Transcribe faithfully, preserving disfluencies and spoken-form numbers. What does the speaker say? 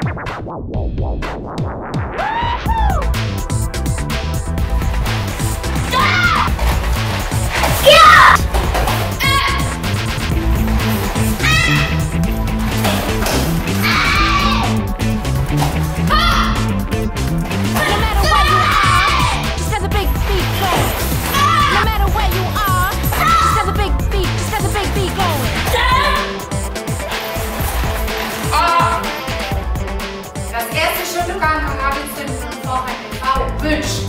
Das erste Stück an Kabelzünden und Vorhang T V wünscht